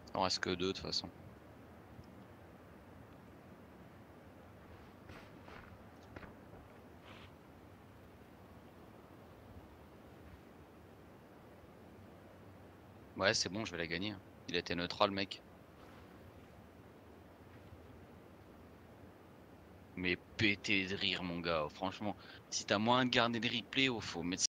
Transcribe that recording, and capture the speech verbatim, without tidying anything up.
Il en reste que deux de toute façon. Ouais, c'est bon, je vais la gagner, hein. Il a été neutral, mec. Mais pété de rire, mon gars. Franchement, si t'as moins gardé de replay, oh, faut mettre